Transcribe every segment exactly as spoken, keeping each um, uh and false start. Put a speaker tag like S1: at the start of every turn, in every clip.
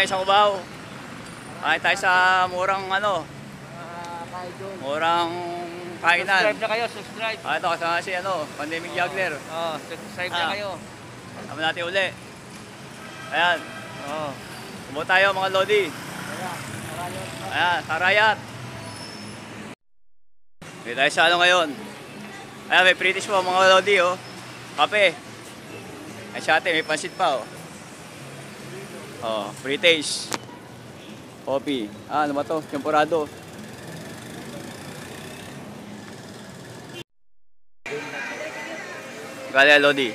S1: ngayon sa Cubao. Kain tayo sa murang ano, murang kainan.
S2: Subscribe na kayo, subscribe.
S1: Ah, ito kasama si ano, Pandemic Juggler.
S2: Oo, oh, subscribe
S1: Ah.
S2: na kayo.
S1: Tama natin uli. Ayan.
S2: Oo.
S1: Sumo tayo mga Lodi. Ayan, Sarayat. May tayo sa ano ngayon. Ayan, may British po mga Lodi, oh. Kape. Ay sa atin, may pansit pa, oh. Oh, British. Coffee. Ah, ano ba to? Temporado. Kaya Lodi.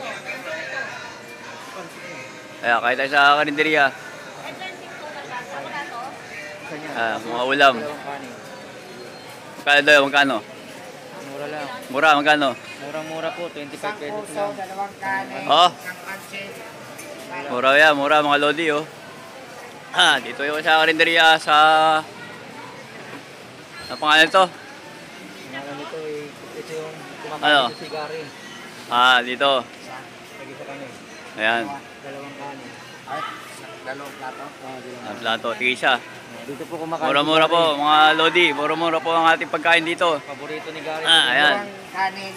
S1: Ayan, kahit tayo sa karinderya. Ah, mga ulam. Kaya daw, magkano?
S2: Mura lang.
S1: Mura, magkano?
S2: Murang-mura po, twenty-five pesos lang.
S1: Oh. Mura yan, mura mga Lodi, oh. Ah, dito yung sa karinderya sa... Ano pangalan ito?
S2: Pangalan nito eh, ito yung
S1: Ano?
S2: kumakain sa sigari.
S1: Ah, dito.
S2: Lagi sa kami.
S1: Ayan.
S2: Dalawang kanin. Ay, dalawang plato? Ah, dalawang
S1: Ang plato, tigisa.
S2: Dito po kumakain.
S1: Mura-mura po, mga Lodi. Mura-mura po ang ating pagkain dito.
S2: Paborito ni Gary.
S1: Ah, ayan.
S2: Kanin.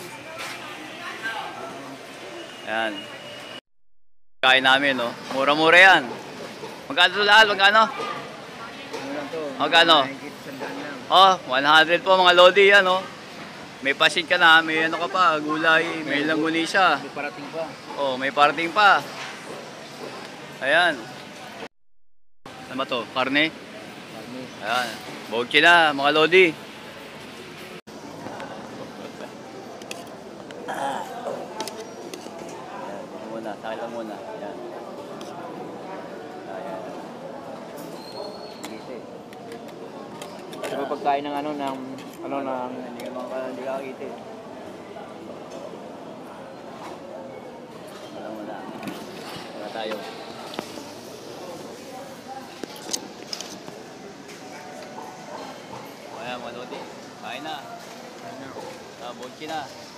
S1: Ayan. Kain namin, no? Mura-mura yan. Magkano ito lahat? Magkano?
S2: Ano lang to?
S1: Magkano? Oh, one hundred po mga Lodi yan, no? May pasit ka na, may ano ka pa, gulay, may langgunisa.
S2: May parating pa.
S1: Oh, may parating pa. Ayan. Ano ba to? Karne? Ayan. Bogchi na, mga Lodi. Ayan, dito muna. Sakit lang muna. Ayan. Ayan.
S2: Ito ba pagkain ng ano, ng, ano, ng,
S1: Hindi ka mga hindi ka kakita eh. Wala muna. Wala tayo. Ayan mga Lodi. Kain na. Ah, Bogchi na.